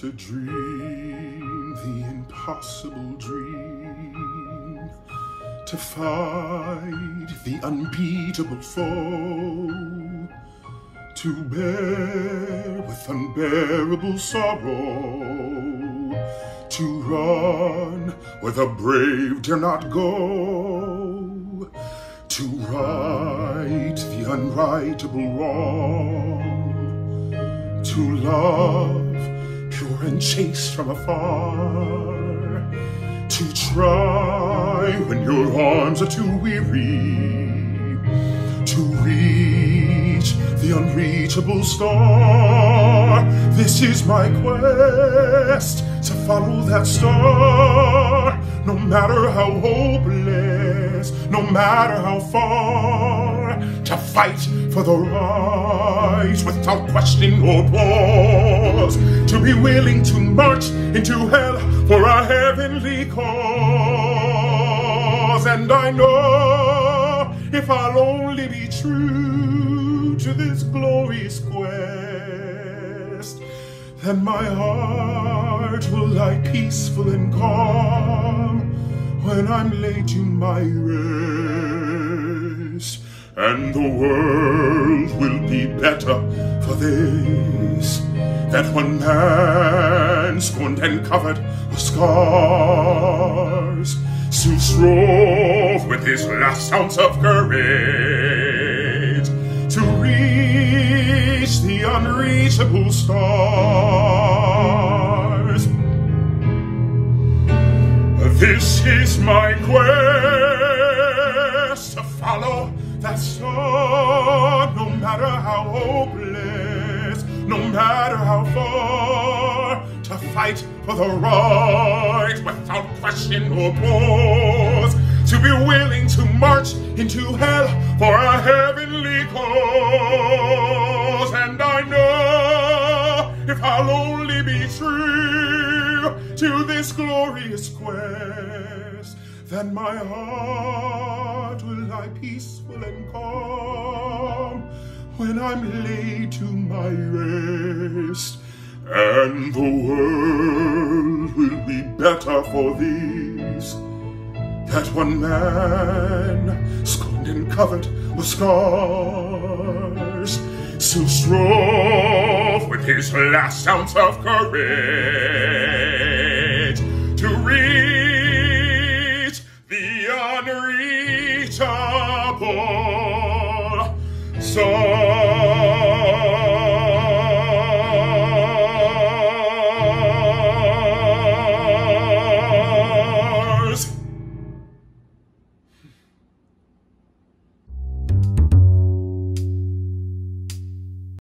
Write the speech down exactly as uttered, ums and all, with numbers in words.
to dream the impossible dream, to fight the unbeatable foe, to bear with unbearable sorrow, to run where the brave dare not go, to right the unrightable wrong, to love pure and chaste from afar, to try when your arms are too weary, to reach the unreachable star. This is my quest, to follow that star, no matter how hopeless, no matter how far, to fight for the right without question or pause, to be willing to march into hell for a heavenly cause. And I know if I'll only be true to this glorious quest, then my heart will lie peaceful and calm when I'm laid to my rest. And the world will be better for this, that one man scorned and covered with scars still strove with his last ounce of courage to reach the unreachable stars. This is my quest, to follow that star, no matter how hopeless, no matter how far, to fight for the right without question or pause, to be willing to march into hell for a heavenly cause. And I know if I'll only be true to this glorious quest, then my heart will lie peaceful and calm when I'm laid to my rest. And the world will be better for these, that one man, scorned and covered with scars, still strove with his last ounce of courage to reach the unreachable. So